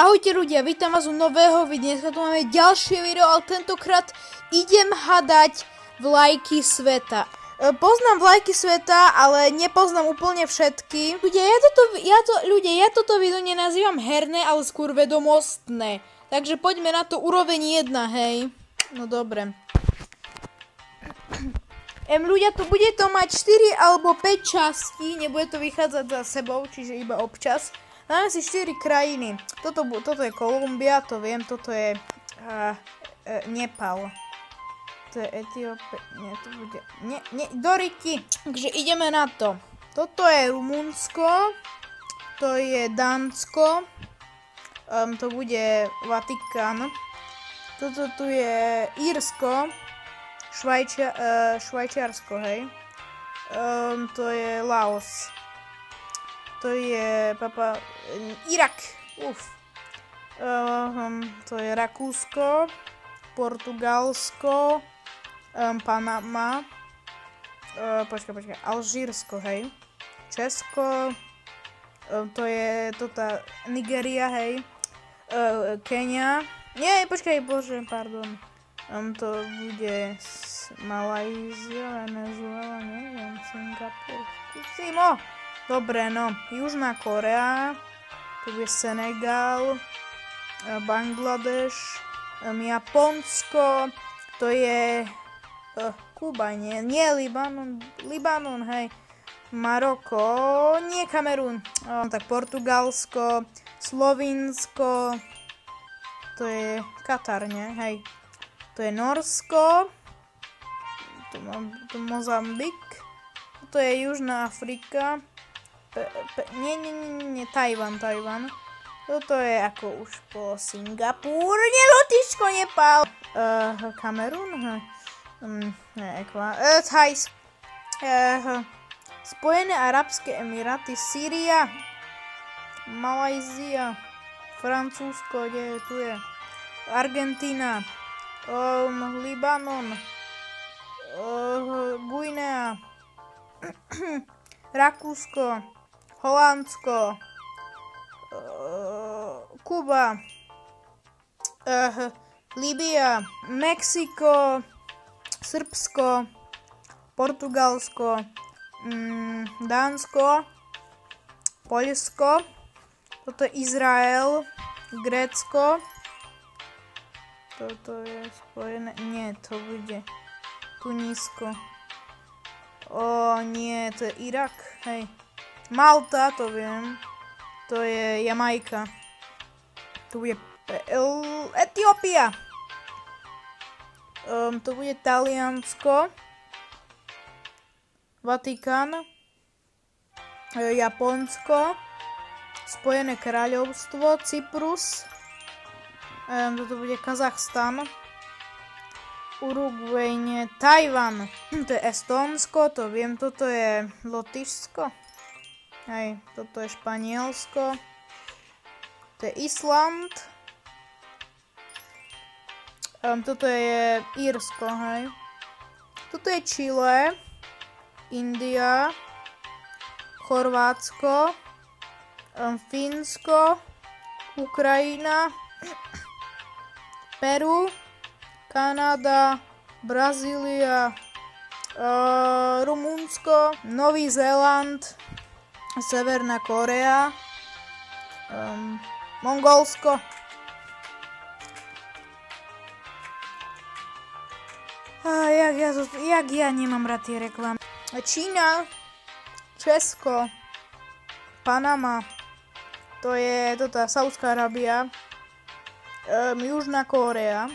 Ahojte ľudia, vítam vás u nového videa. Dneska tu máme ďalšie video, ale tentokrát idem hadať vlajky sveta. Poznám vlajky sveta, ale nepoznám úplne všetky. Ľudia, ja toto video nenazývam herné, ale skôr vedomostné. Takže poďme na to úroveň 1, hej. No dobre. Ľudia, bude to mať 4 alebo 5 častí, nebude to vychádzať za sebou, čiže iba občas. Dáme si 4 krajiny. Toto je Kolumbia, to viem, toto je Nepal. To je Etiópia, nie, to bude, nie, Doriti. Takže ideme na to. Toto je Rumunsko, to je Dánsko, to bude Vatikán. Toto tu je Írsko, Švajčiarsko, hej. To je Laos. To je Irak. To je Rakúsko, Portugalsko, Panama, počkaj, Alžírsko, hej. Česko, to je Nigeria, hej. Kenia, nie, počkaj, bože, pardon. To bude Malajzia, Venezuela, neviem, Singapur, skúsim. Dobre, no, Južná Korea, tu je Senegal, Bangladeš, Japonsko, to je Kuba, nie, Libanon, hej, Maroko, nie, Kamerún, tak Portugalsko, Slovinsko, to je Katar, nie, hej, to je Norsko, to Mozambik, to je Južná Afrika, nie, Tajvan. Toto je ako už po Singapur, nie, Lotyšsko, Nepal, Kamerún, Thajsko, Spojené arabské emiráty, Sýria, Malajzia, Francúzsko, tu je Argentína, Libanon, Guinea, Rakúsko, Holandsko, Kuba, Libia, Mexiko, Srbsko, Portugalsko, Dánsko, Poľsko, toto je Izrael, Grécko, toto je Spojené, nie, to bude Tunisko, nie, to je Irak, hej. Malta, to viem. To je Jamajka. Tu bude Etiópia. To bude Taliansko. Vatikán. Japonsko. Spojené kráľovstvo. Cyprus. Toto bude Kazachstan. Uruguay, nie. Tajvan. To je Estónsko, to viem. Toto je Lotyšsko. Hej, toto je Španielsko, to je Island, toto je Írsko, hej, toto je Chile, India, Chorvátsko, Fínsko, Ukrajina, Peru, Kanada, Brazília, Rumunsko, Nový Zéland, Severná Korea, Mongolsko, jak ja nemám rád tie reklamy. Čína, Česko, Panama, to je Saudská Arábia, Južná Kórea,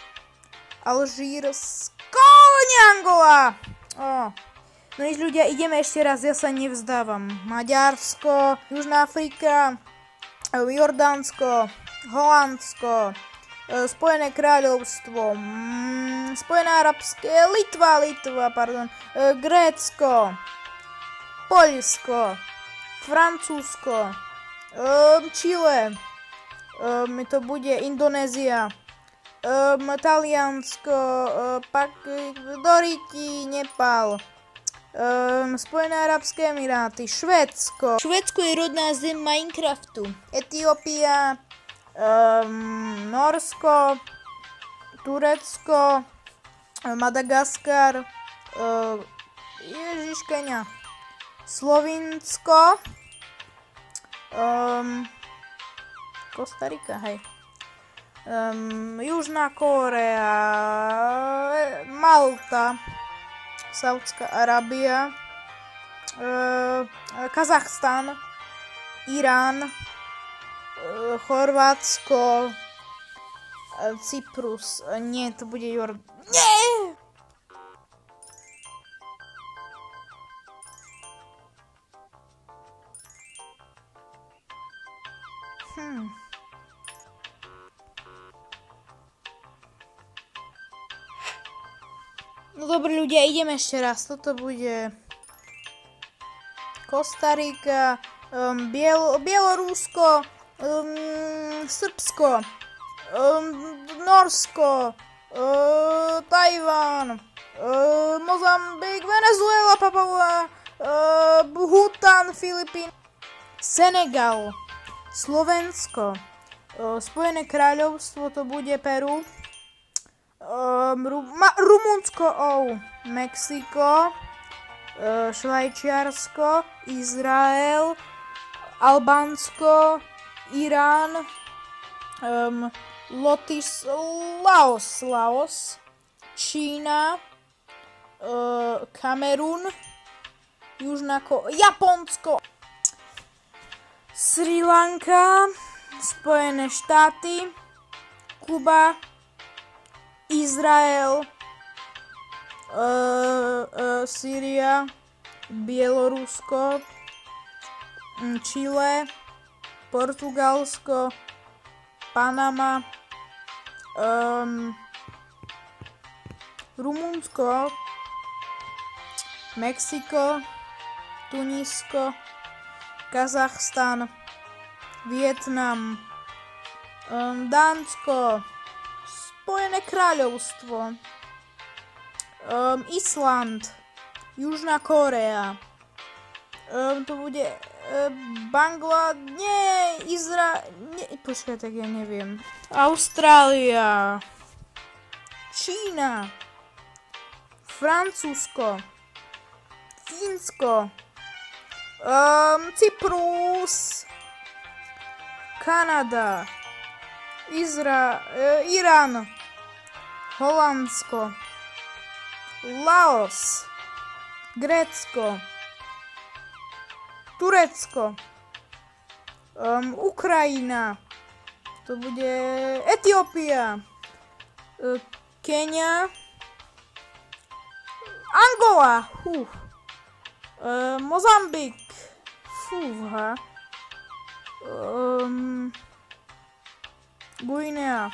Alžírsko, Angola. No nič ľudia, ideme ešte raz, ja sa nevzdávam. Maďarsko, Južná Afrika, Jordánsko, Holandsko, Spojené kráľovstvo, Spojené arabské, Litva, Grécko, Poľsko, Francúzsko, Chile, to bude Indonézia, Taliansko, Doriti, Nepal, Spojené arabské emiráty, Švédsko. Švédsko je rodná zem Minecraftu. Etiópia, Norsko, Turecko, Madagaskar, Kenia, Slovinsko, Kostarika, hej. Južná Kórea, Malta, Saudská Arábia, Kazachstan, Irán, Chorvátsko, Cyprus, nie, to bude Nie! No dobre ľudia, ideme ešte raz. Toto bude Kostarika, Bielorusko, Srbsko, Norsko, Tajván, Mozambik, Venezuela, Papua, Bhutan, Filipíny, Senegal, Slovensko, Spojené kráľovstvo, to bude Peru, Rumunsko, Mexiko, Švajčiarsko, Izrael, Albánsko, Irán, Laos, Čína, Kamerun, Japonsko, Sri Lanka, Spojené štáty, Kuba, Izrael, Sýria, Bielorusko, Čile, Portugalsko, Panama, Rumunsko, Mexiko, Tunisko, Kazachstan, Vietnam, Dánsko, Spojené kráľovstvo, Island, Južná Kórea, to bude počkaj, tak ja neviem. Austrália, Čína, Francúzsko, Fínsko, Cyprus, Kanada, Irán, Holandsko, Laos, Grécko, Turecko, Ukrajina, to bude Etiópia, Kenia, Angola, Mozambik, Guinea,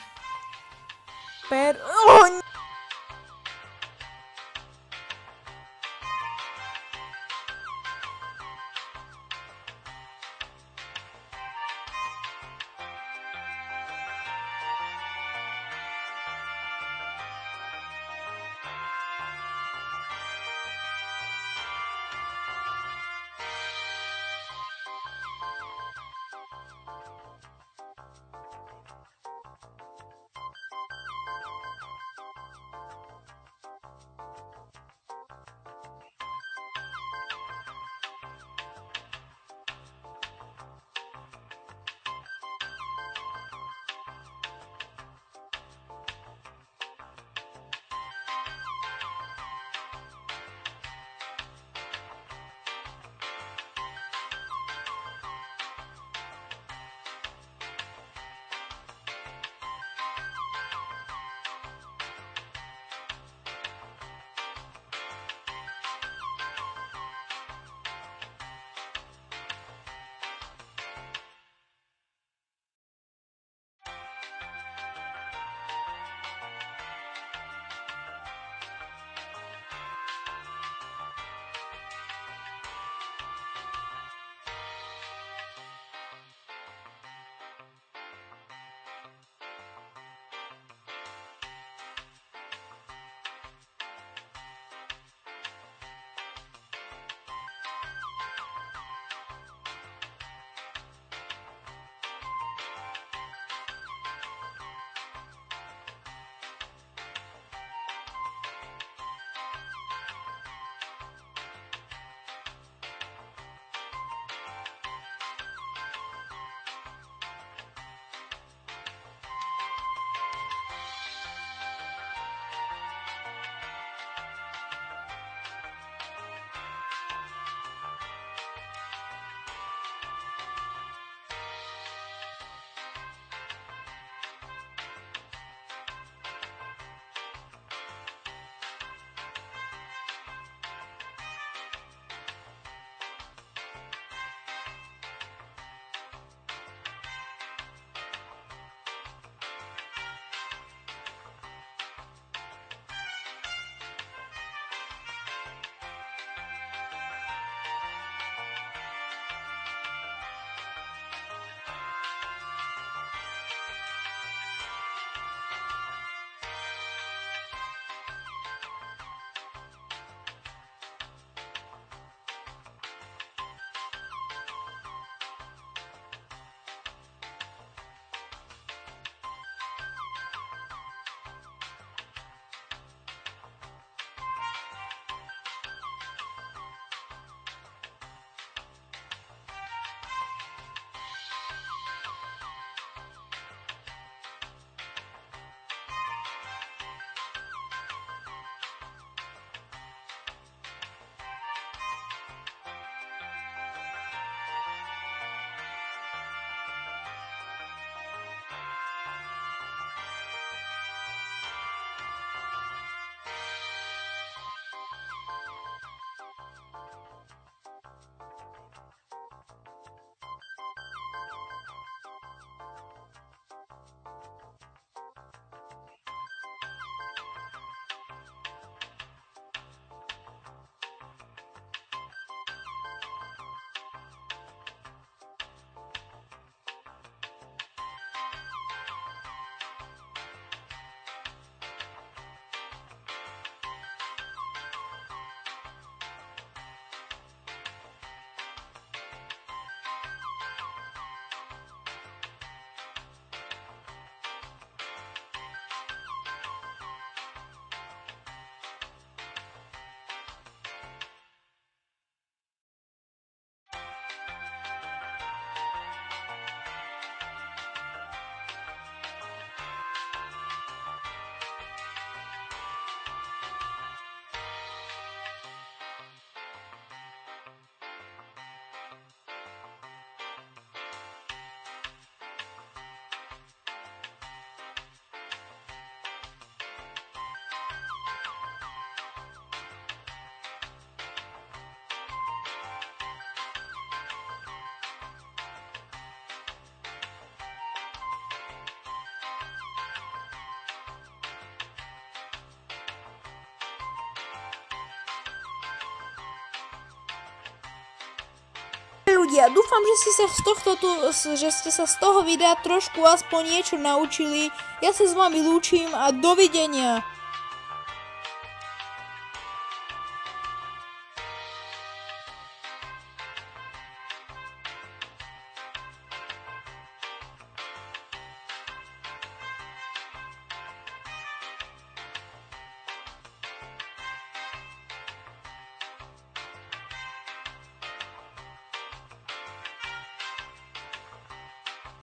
ja dúfam, že ste sa z toho videa trošku aspoň niečo naučili. Ja sa s vami lúčim a dovidenia.